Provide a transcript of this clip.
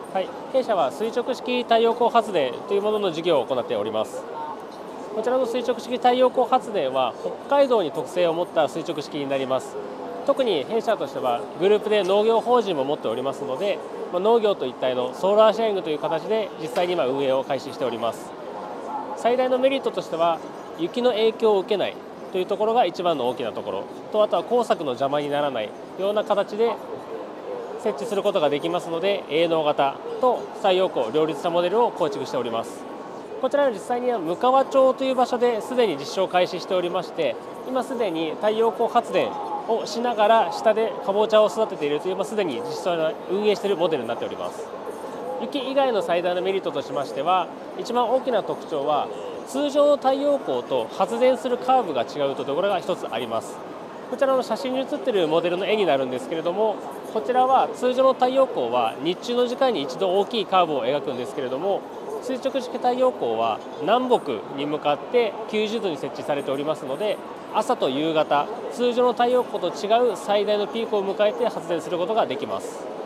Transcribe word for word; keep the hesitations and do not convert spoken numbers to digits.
はい、弊社は垂直式太陽光発電というものの事業を行っております。こちらの垂直式太陽光発電は北海道に特性を持った垂直式になります。特に弊社としてはグループで農業法人も持っておりますので、まあ、農業と一体のソーラーシェアリングという形で実際に今運営を開始しております。最大のメリットとしては雪の影響を受けないというところが一番の大きなところと、あとは工作の邪魔にならないような形で設置することができますので、営農型と太陽光を両立したモデルを構築しております。こちらは実際には向川町という場所ですでに実証を開始しておりまして、今すでに太陽光発電をしながら下でかぼちゃを育てているという、まあ、すでに実際に運営しているモデルになっております。雪以外の最大のメリットとしましては、一番大きな特徴は通常の太陽光と発電するカーブが違うというところが一つあります。こちらの写真に写っているモデルの絵になるんですけれども、こちらは通常の太陽光は日中の時間に一度大きいカーブを描くんですけれども、垂直式太陽光は南北に向かってきゅうじゅうどに設置されておりますので、朝と夕方通常の太陽光と違う最大のピークを迎えて発電することができます。